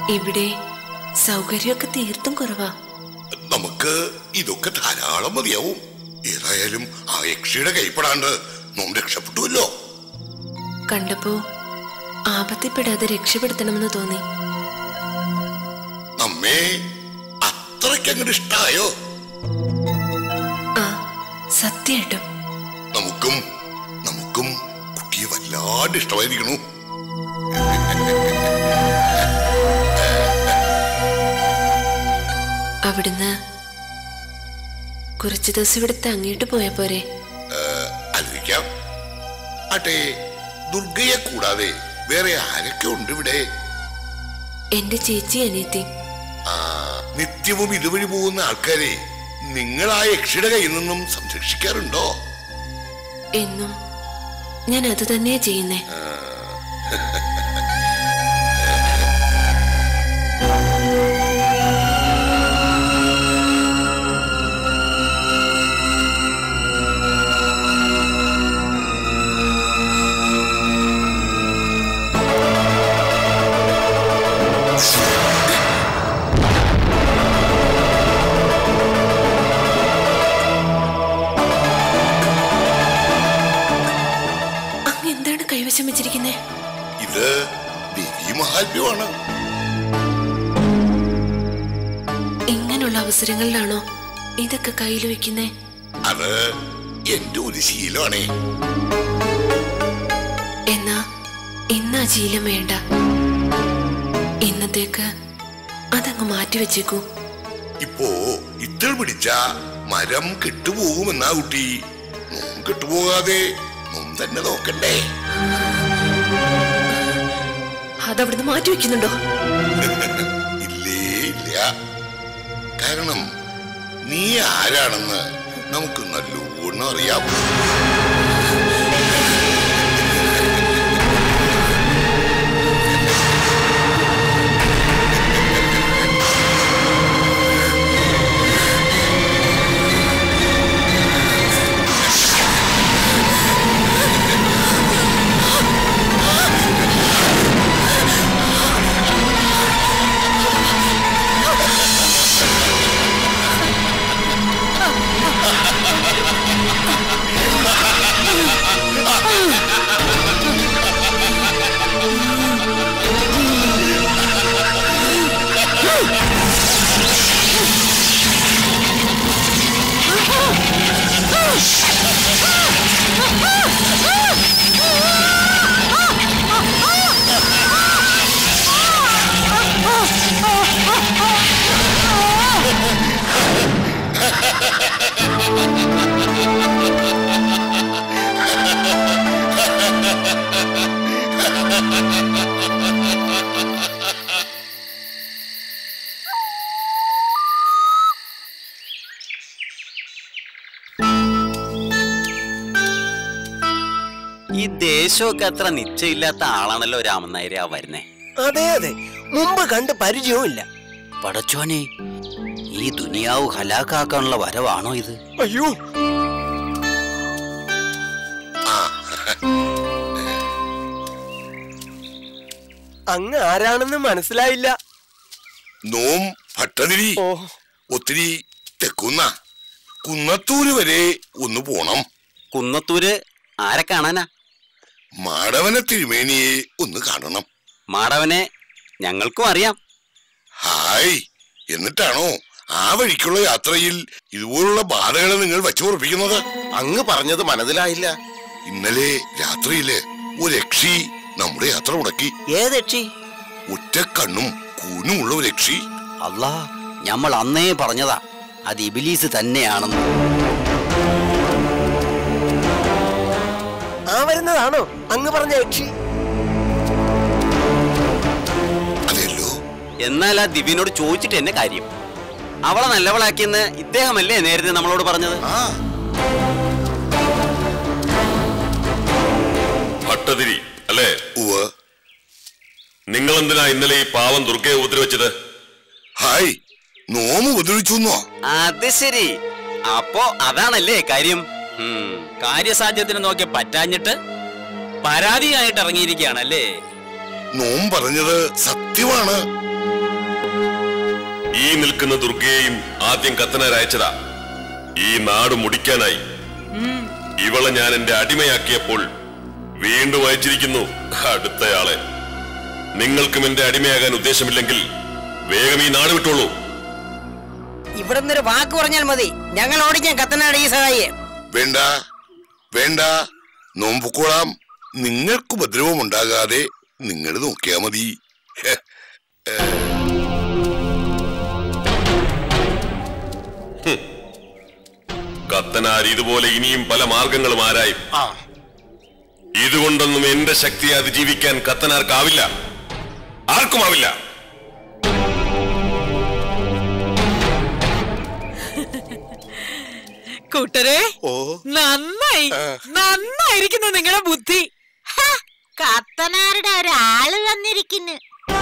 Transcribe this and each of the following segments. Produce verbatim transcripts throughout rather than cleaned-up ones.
ഇവിടെ സൗകര്യമൊക്കെ തീർത്തും കുറവാ. നമുക്ക് ഇതൊക്കെ ധാരാളം മതിയാവും. ഏതായാലും ആ യക്ഷിയുടെ കൈപ്പെടാണ്ട് നോം രക്ഷപ്പെട്ടുവല്ലോ. കണ്ടപ്പോ ആപത്തിപ്പെടാതെ രക്ഷപ്പെടുത്തണമെന്ന് തോന്നി. നമ്മെ അത്രയ്ക്ക് അങ്ങോട്ട് ഇഷ്ടായോ? ആ, സത്യമായിട്ടും. നമുക്കും നമുക്കും കുട്ടിയെ വല്ലാണ്ട് ഇഷ്ടമായിരിക്കണു. അവിടുന്ന് കുറച്ചു ദിവസം ഇവിടെ തങ്ങിയിട്ട് പോയ പോരെ? അറിയിക്കാം. അട്ടെ, ദുർഗയെ കൂടാതെ വേറെ ആരൊക്കെ ഉണ്ട് ഇവിടെ? എന്റെ ചേച്ചി അനിയത്തി. ആ, നിത്യവും ഇതുവഴി പോകുന്ന ആൾക്കാരെ നിങ്ങൾ ആ യക്ഷിയുടെ കയ്യിൽ നിന്നും സംരക്ഷിക്കാറുണ്ടോ? എന്നും ഞാൻ അത് തന്നെയാ ചെയ്യുന്നേ. കൈവശം വെച്ചിരിക്കുന്നേ ഇത് ദേവീ മഹാത്മ്യമാണ്. ഇങ്ങനെയുള്ള അവസരങ്ങളിലാണോ ഇതൊക്കെ കയ്യിൽ വെക്കുന്നേ? അത് എന്റെ ഒരു ശീലമാണേ. എന്നാ ഇന്ന് ആ ശീലം വേണ്ട. ഇന്നത്തേക്ക് അതങ്ങ് മാറ്റി വെച്ചേക്കൂ. ഇപ്പോ ഇത്ര പിടിച്ച മരം കെട്ടുപോകുമെന്നാ കുട്ടി. കെട്ടുപോകാതെ തന്നെ നോക്കണ്ടേ? അതവിടുന്ന് മാറ്റി വെക്കുന്നുണ്ടോ? ഇല്ലേ ഇല്ല. കാരണം നീ ആരാണെന്ന് നമുക്ക് നല്ലോണം അറിയാം. ഈ ദേശമൊക്കെ അത്ര നിശ്ചയില്ലാത്ത ആളാണല്ലോ രാമൻ നായരെ ആ വരുന്നേ. അതെ അതെ, മുമ്പ് കണ്ട് പരിചയവും ഇല്ല. പടച്ചോനെ, ഈ ദുനിയാവ് ഹലാക്കാക്കാനുള്ള വരവാണോ ഇത്? അയ്യോ, അങ്ങ് ആരാണെന്ന് മനസ്സിലായില്ല. നോം ഭട്ടതിരി. ഒത്തിരി തെക്കുന്ന കുന്നത്തൂര് വരെ ഒന്ന് പോണം. കുന്നത്തൂര് ആരെ കാണാനാ? മാടവനെ തിരുമേനിയെ ഒന്ന് കാണണം. മാടവനെ ഞങ്ങൾക്കും അറിയാം. ഹായ്, എന്നിട്ടാണോ ആ വഴിക്കുള്ള യാത്രയിൽ ഇതുപോലുള്ള ബാധകളെ നിങ്ങൾ വച്ചുറപ്പിക്കുന്നത്? അങ്ങ് പറഞ്ഞത് മനസ്സിലായില്ല. ഇന്നലെ രാത്രിയില് ഒരു യക്ഷി നമ്മുടെ യാത്ര മുടക്കി. ഏത് യക്ഷി? ഒറ്റ കണ്ണും കൂനുമുള്ള ഒരു യക്ഷി. അല്ലാ, ഞമ്മൾ അന്നേ പറഞ്ഞതാ അത് ഇബിലീസ് തന്നെയാണെന്ന്. ആ വരുന്നതാണോ അങ്ങ് പറഞ്ഞ യക്ഷി? അതെല്ലോ. എന്നാൽ ആ ദിവ്യനോട് ചോദിച്ചിട്ട് എന്നെ കാര്യം. അവളെ നല്ലവളാക്കിയെന്ന് ഇദ്ദേഹമല്ലേ നേരത്തെ നമ്മളോട് പറഞ്ഞത്? ഭട്ടതിരി അല്ലേ? ഉവ്വ്. നിങ്ങൾ എന്തിനാ ഇന്നലെ ഈ പാവം ദുർഗയെ ഉപദ്രവിച്ചത്? ഹായ്, നോമ് ഉപദ്രവിച്ചു. അത് ശരി, അപ്പോ അതാണല്ലേ കാര്യം. കാര്യസാധ്യത്തിന് നോക്കി പറ്റാഞ്ഞിട്ട് പരാതിയായിട്ട് ഇറങ്ങിയിരിക്കുകയാണല്ലേ? നോം പറഞ്ഞത് സത്യമാണ്. ഈ നിൽക്കുന്ന ദുർഗയെയും ആദ്യം കത്തനാർ അയച്ചതാ. ഈ നാട് മുടിക്കാനായി. ഇവളെ ഞാൻ എന്റെ അടിമയാക്കിയപ്പോൾ വീണ്ടും അയച്ചിരിക്കുന്നു അടുത്തയാളെ. നിങ്ങൾക്കും എന്റെ അടിമയാകാൻ ഉദ്ദേശമില്ലെങ്കിൽ വേഗം ഈ നാട് വിട്ടോളൂ. ഇവിടെ നിന്നൊരു വാക്ക് പറഞ്ഞാൽ മതി, ഞങ്ങൾ ഓടിക്കാൻ കത്തനാട് ഈ സഹായിയെ. വേണ്ട വേണ്ട, നോമ്പുക്കോളാം. നിങ്ങൾക്ക് ഉപദ്രവം ഉണ്ടാകാതെ നിങ്ങൾ നോക്കിയാ മതി. കത്തനാർ ഇതുപോലെ ഇനിയും പല മാർഗങ്ങളും ആരായും. ഇതുകൊണ്ടൊന്നും എന്റെ ശക്തിയെ അതിജീവിക്കാൻ കത്തനാർക്കാവില്ല, ആർക്കുമാവില്ല. കൂട്ടരെ, നന്നായി നന്നായിരിക്കുന്നു നിങ്ങളുടെ ബുദ്ധി. കത്തനാരുടെ ഒരാള് വന്നിരിക്കുന്നു.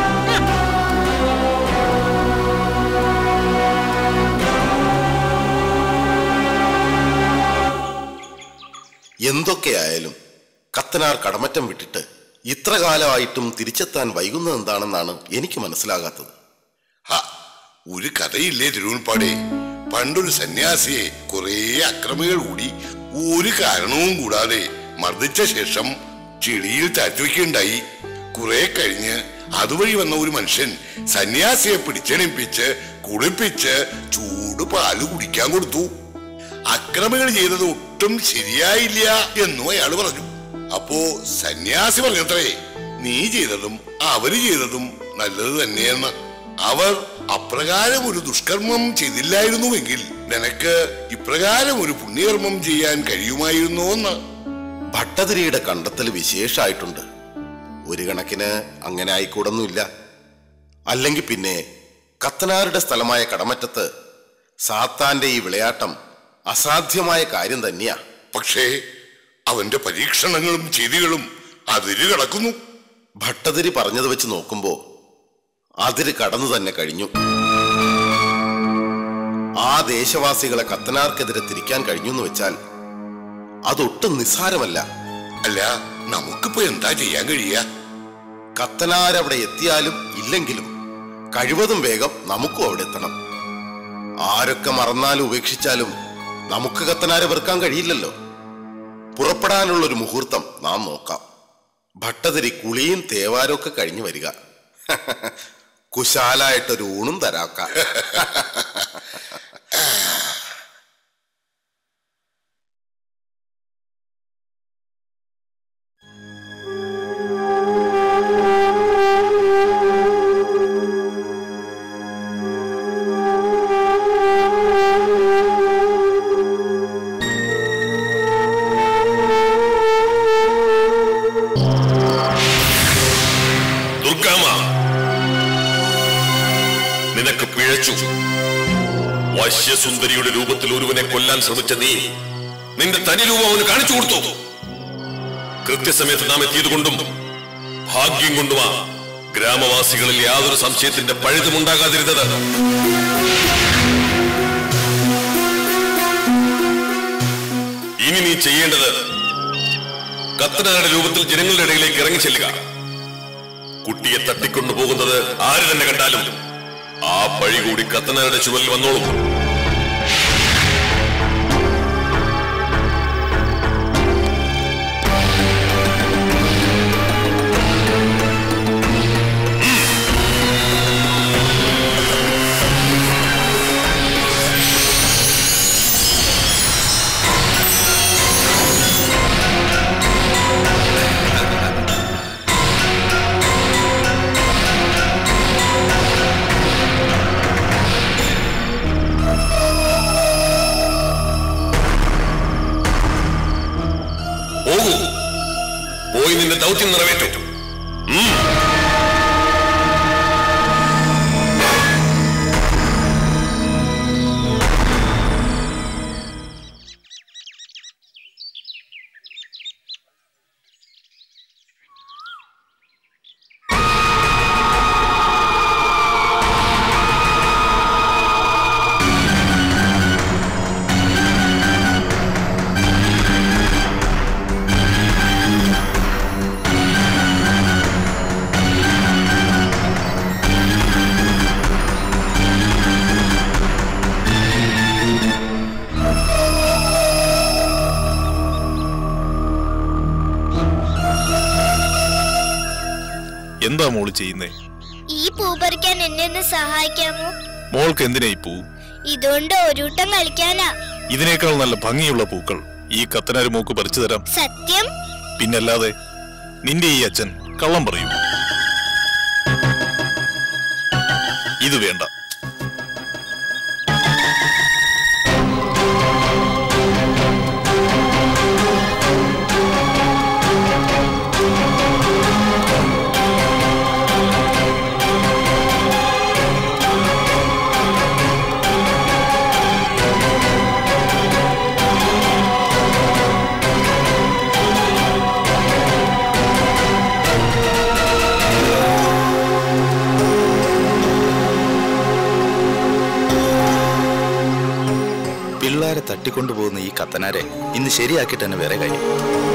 എന്തൊക്കെയായാലും കത്തനാർ കടമറ്റം വിട്ടിട്ട് ഇത്ര കാലമായിട്ടും തിരിച്ചെത്താൻ വൈകുന്നത് എന്താണെന്നാണ് എനിക്ക് മനസ്സിലാകാത്തത്. ഒരു കഥയില്ലേ തിരുവൻപാടെ? പണ്ടൊരു സന്യാസിയെ കുറെ അക്രമികൾ കൂടി ഒരു കാരണവും കൂടാതെ മർദ്ദിച്ച ശേഷം ചെളിയിൽ താഴ്ത്തിവെക്കുകയുണ്ടായി. കുറെ കഴിഞ്ഞ് അതുവഴി വന്ന ഒരു മനുഷ്യൻ സന്യാസിയെ പിടിച്ചെണിപ്പിച്ച് കുളിപ്പിച്ച് ചൂട് പാല് കുടിക്കാൻ കൊടുത്തു. അക്രമികൾ ചെയ്തത് ഒട്ടും ശരിയായില്ല എന്നും അയാൾ പറഞ്ഞു. അപ്പോ സന്യാസി പറഞ്ഞത്രേ, നീ ചെയ്തതും അവര് ചെയ്തതും നല്ലത് തന്നെയെന്ന്. അവർ അപ്രകാരം ഒരു ദുഷ്കർമ്മം ചെയ്തില്ലായിരുന്നുവെങ്കിൽ നിനക്ക് ഇപ്രകാരം ഒരു പുണ്യകർമ്മം ചെയ്യാൻ കഴിയുമായിരുന്നോ എന്ന്. ഭട്ടതിരിയുടെ കണ്ടെത്തൽ വിശേഷമായിട്ടുണ്ട്. ഒരു കണക്കിന് അങ്ങനെ ആയിക്കൂടൊന്നുമില്ല. അല്ലെങ്കിൽ പിന്നെ കത്തനാരുടെ സ്ഥലമായ കടമറ്റത്ത് സാത്താന്റെ ഈ വിളയാട്ടം അസാധ്യമായ കാര്യം തന്നെയാ. പക്ഷേ അവന്റെ പരീക്ഷണങ്ങളും ചെയ്തികളും അതിര് കടക്കുന്നു. ഭട്ടതിരി പറഞ്ഞത് വെച്ച് നോക്കുമ്പോ അതിര് കടന്നു തന്നെ കഴിഞ്ഞു. ആ ദേശവാസികളെ കത്തനാർക്കെതിരെ തിരിക്കാൻ കഴിഞ്ഞു എന്ന് വെച്ചാൽ അതൊട്ടും നിസ്സാരമല്ല. അല്ല, നമുക്കിപ്പോ എന്താ ചെയ്യാൻ കഴിയ? കത്തനാരവിടെ എത്തിയാലും ഇല്ലെങ്കിലും കഴിവതും വേഗം നമുക്കും അവിടെ എത്തണം. ആരൊക്കെ മറന്നാലും ഉപേക്ഷിച്ചാലും നമുക്ക് കത്തനാരെ വെറുക്കാൻ കഴിയില്ലല്ലോ. പുറപ്പെടാനുള്ളൊരു മുഹൂർത്തം നാം നോക്കാം. ഭട്ടതിരി കുളിയും തേവാരൊക്കെ കഴിഞ്ഞു വരിക. കുശാലായിട്ടൊരു ഊണും തരാക്കാം. നിനക്ക് പിഴച്ചു. വശ്യസുന്ദരിയുടെ രൂപത്തിൽ ഒരുവനെ കൊല്ലാൻ ശ്രമിച്ച നീ നിന്റെ തനി രൂപം അവന് കാണിച്ചു കൊടുത്തു. കൃത്യസമയത്ത് നാം എത്തിയതുകൊണ്ടും ഭാഗ്യം കൊണ്ടുമാ ഗ്രാമവാസികളിൽ യാതൊരു സംശയത്തിന്റെ പഴുതുമുണ്ടാകാതിരുന്നത്. ഇനി നീ ചെയ്യേണ്ടത് കത്തനാരുടെ രൂപത്തിൽ ജനങ്ങളുടെ ഇടയിലേക്ക് ഇറങ്ങി ചെല്ലുക. കുട്ടിയെ തട്ടിക്കൊണ്ടുപോകുന്നത് ആര് തന്നെ കണ്ടാലും ആ പഴി കൂടി കത്തനാരുടെ ചുവലിൽ വന്നോളും. പോയി നിന്റെ ദൗത്യം നിറവേറ്റു. എന്താ മോള് ചെയ്യുന്നേ? ഈ പൂ പറിക്കാൻ എന്നെ ഒന്ന് സഹായിക്കാമോ? മോൾക്ക് എന്തിനാ ഈ പൂ? ഇതുകൊണ്ട് ഒരുട്ടം കളിക്കാനാ. ഇതിനേക്കാൾ നല്ല ഭംഗിയുള്ള പൂക്കൾ ഈ കത്തനാര് മോക്ക് പറിച്ചു തരാം. സത്യം? പിന്നല്ലാതെ. നിന്റെ ഈ അച്ഛൻ കള്ളം പറയൂ. ഇത് വേണ്ട. പിള്ളേരെ തട്ടിക്കൊണ്ടുപോകുന്ന ഈ കത്തനാരെ ഇന്ന് ശരിയാക്കിട്ട് തന്നെ വേറെ കാര്യം.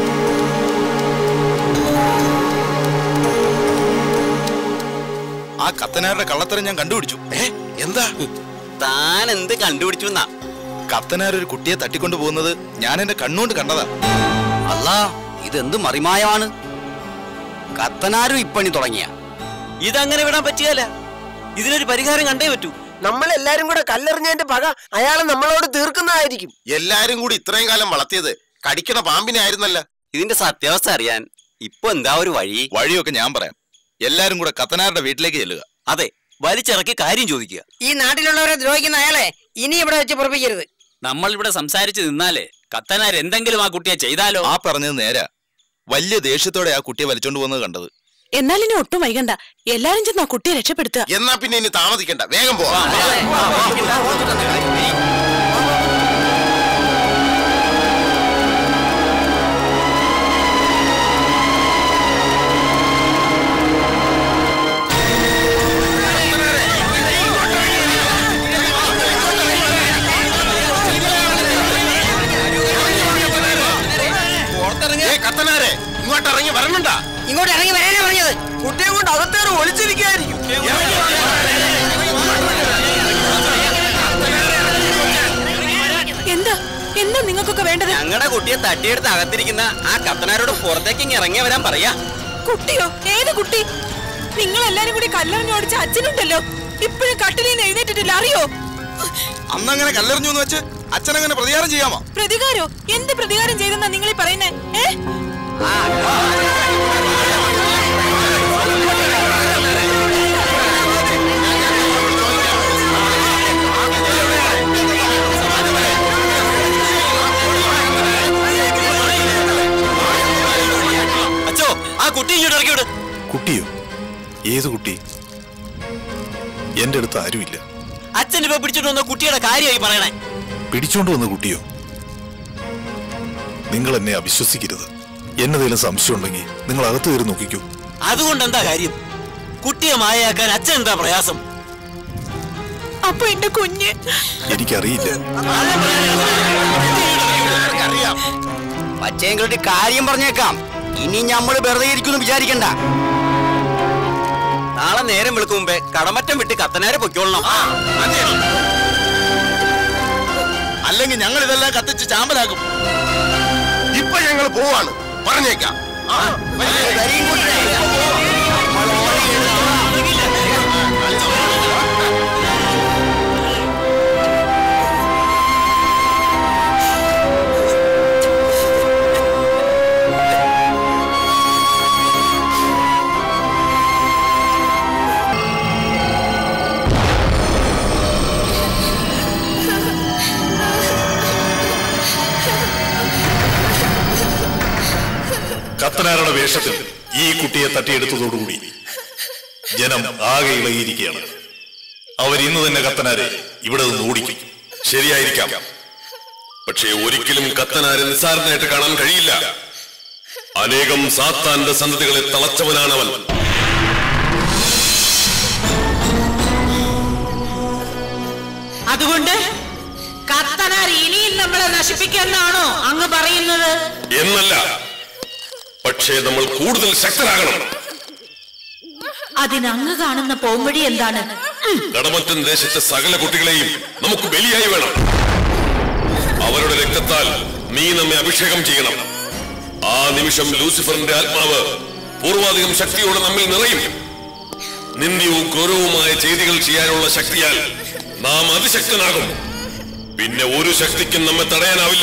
ആ കത്തനാരുടെ കള്ളത്തരം ഞാൻ കണ്ടുപിടിച്ചു. ഏ എന്താ? താൻ എന്ത് കണ്ടുപിടിച്ചു? കത്തനാരൊരു കുട്ടിയെ തട്ടിക്കൊണ്ടുപോകുന്നത് ഞാൻ എന്റെ കണ്ണുകൊണ്ട് കണ്ടതാ. അല്ല, ഇതെന്ത് മറിമായമാണ്? കത്തനാരും ഇപ്പണി തുടങ്ങിയ ഇതങ്ങനെ വിടാൻ പറ്റിയല്ല. ഇതിനൊരു പരിഹാരം കണ്ടേ പറ്റൂ. നമ്മളെല്ലാരും കൂടെ കല്ലെറിഞ്ഞതിന്റെ പക അയാളെ നമ്മളോട് തീർക്കുന്നതായിരിക്കും. എല്ലാരും കൂടി ഇത്രയും കാലം വളർത്തിയത് കടിക്കണ പാമ്പിനെ ആയിരുന്നല്ല. ഇതിന്റെ സത്യാവസ്ഥ അറിയാൻ ഇപ്പൊ എന്താ ഒരു വഴി? വഴിയൊക്കെ ഞാൻ പറയാം. എല്ലാരും കൂടെ കത്തനാരുടെ വീട്ടിലേക്ക് ചെല്ലുക. അതെ, വലിച്ചിറക്കി കാര്യം ചോദിക്കുക. ഈ നാട്ടിലുള്ളവരെ ദ്രോഹിക്കുന്ന അയാളെ ഇനി ഇവിടെ വെച്ച് പൊറപ്പിക്കരുത്. നമ്മൾ ഇവിടെ സംസാരിച്ച് നിന്നാലേ കത്തനാർ എന്തെങ്കിലും ആ കുട്ടിയെ ചെയ്താലോ? ആ പറഞ്ഞത് നേരാ. വലിയ ദേഷ്യത്തോടെ ആ കുട്ടിയെ വലിച്ചോണ്ട് പോകുന്നത് കണ്ടത്. എന്നാൽ ഇനി ഒട്ടും വൈകണ്ട, എല്ലാരും ചെന്ന് ആ കുട്ടിയെ രക്ഷപ്പെടുത്തുക. എന്നാ പിന്നെ ഇനി താമസിക്കണ്ട, വേഗം പോവാം. കത്തനാരെ ഇങ്ങോട്ട് ഇറങ്ങി വരണുണ്ടാ? ഇങ്ങോട്ട് ഇറങ്ങി വരാനാ പറഞ്ഞത്. കുട്ടിയെ കൊണ്ട് അകത്തേറെ ഒളിച്ചിരിക്കായിരിക്കും. എന്താ എന്താ നിങ്ങൾക്കൊക്കെ വേണ്ടത്? ഞങ്ങളുടെ കുട്ടിയെ തട്ടിയെടുത്ത് അകത്തിരിക്കുന്ന ആ കത്തനാരോട് പുറത്തേക്ക് ഇറങ്ങി വരാൻ പറയാ. കുട്ടിയോ? ഏത് കുട്ടി? നിങ്ങൾ എല്ലാരും കൂടി കല്ലെറിഞ്ഞ് ഓടിച്ച അച്ഛനുണ്ടല്ലോ, ഇപ്പോഴും കട്ടിലിൽ എഴുന്നേറ്റിട്ടില്ല, അറിയോ? അന്നങ്ങനെ കല്ലെറിഞ്ഞു എന്ന് വെച്ച് അച്ഛനങ്ങനെ പ്രതികാരം ചെയ്യാമോ? പ്രതികാരോ? എന്ത് പ്രതികാരം ചെയ്തെന്നാ നിങ്ങളീ പറയുന്നേ? ഏ അച്ഛോ, ആ കുട്ടി ഇങ്ങോട്ട് ഇറക്കിവിട്. കുട്ടിയോ? ഏത് കുട്ടി? എന്റെ അടുത്ത് ആരുമില്ല. അച്ഛൻ ഇപ്പൊ പിടിച്ചിട്ട് വന്ന കുട്ടിയുടെ കാര്യമായി പറയണേ. പിടിച്ചോണ്ട് വന്ന കുട്ടിയോ? നിങ്ങൾ എന്നെ അവിശ്വസിക്കരുത്. എന്നതേലും സംശയം ഉണ്ടെങ്കിൽ നിങ്ങൾ അകത്ത് കയറി നോക്കിക്കൂ. അതുകൊണ്ട് എന്താ കാര്യം? കുട്ടിയെ മായയാക്കാൻ അച്ഛൻ എന്താ പ്രയാസം? അപ്പൊ എന്റെ കുഞ്ഞ് എനിക്കറിയില്ല. പച്ചയെങ്കിലും കാര്യം പറഞ്ഞേക്കാം. ഇനി ഞമ്മള് വെറുതെ ഇരിക്കുന്നു വിചാരിക്കണ്ട. നാളെ നേരം വെളുക്കും മുമ്പേ കടമറ്റം വിട്ട് കത്തനാരെ പൊയ്ക്കോളണം. അല്ലെങ്കിൽ ഞങ്ങൾ ഇതെല്ലാം കത്തിച്ച് ചാമ്പലാക്കും. ഇപ്പൊ ഞങ്ങൾ പോവാണ്, പറഞ്ഞേക്കാം. കത്തനാരുടെ വേഷത്തിൽ ഈ കുട്ടിയെ തട്ടിയെടുത്തതോടുകൂടി ജനം ആകെ ഇളകിയിരിക്കുകയാണ്. അവരിന്ന് തന്നെ കത്തനാരെ ഇവിടെ നിന്ന് ഓടിക്കും. ശരിയായിരിക്കാം, പക്ഷേ ഒരിക്കലും കത്തനാരെ നിസ്സാരനായിട്ട് കാണാൻ കഴിയില്ല. അനേകം സാത്താന്റെ സന്തതികളെ തളച്ചവനാണവൻ. അതുകൊണ്ട് കത്തനാർ ഇനിയും നമ്മളെ നശിപ്പിക്കാനാണോ അങ്ങ് പറയുന്നത്? എന്നല്ല, പക്ഷേ നമ്മൾ കൂടുതൽ ശക്തരാകണം. അതിനങ്ങ് കാണുന്ന പോംവഴി എന്താണ്? കടമറ്റൻ ദേശത്തെ സകല കുട്ടികളെയും നമുക്ക് ബലിയായി വേണം. അവരുടെ രക്തത്താൽ നീ നമ്മെ അഭിഷേകം ചെയ്യണം. ആ നിമിഷം ലൂസിഫറിന്റെ ആത്മാവ് പൂർവാധികം ശക്തിയോടെ നമ്മിൽ നിറയും. നിന്ദ്യവും ക്രൂരവുമായ ചെയ്തികൾ ചെയ്യാനുള്ള ശക്തിയാൽ നാം അതിശക്തനാകും. പിന്നെ ഒരു ശക്തിക്കും നമ്മെ തടയാനാവില്ല.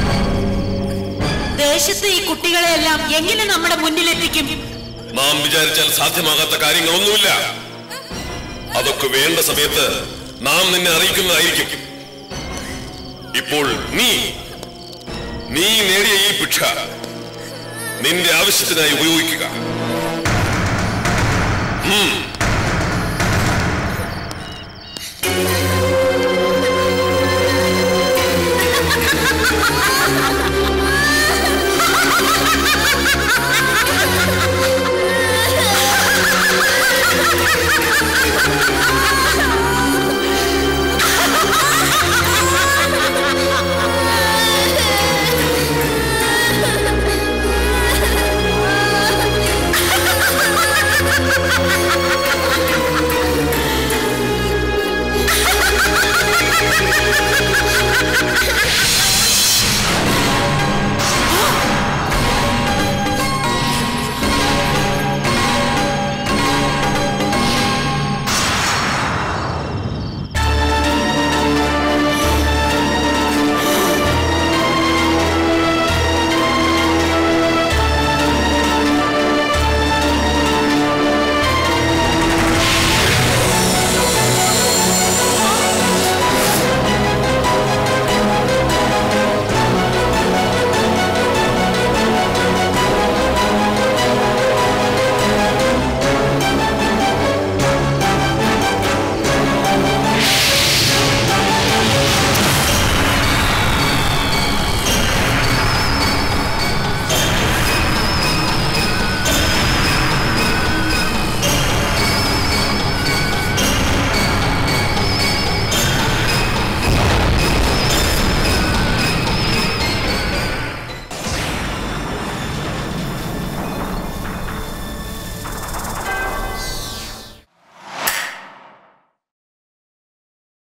ദേശത്ത് ഈ കുട്ടികളെയെല്ലാം എങ്ങനെ നമ്മുടെ മുന്നിലെത്തിക്കും? നാം വിചാരിച്ചാൽ സാധ്യമാകാത്ത കാര്യങ്ങളൊന്നുമില്ല. അതൊക്കെ വേണ്ട സമയത്ത് നാം നിന്നെ അറിയിക്കുന്നതായിരിക്കും. ഇപ്പോൾ നീ നീ നേടിയ ഈ ഭിക്ഷ നിന്റെ ആവശ്യത്തിനായി ഉപയോഗിക്കുക.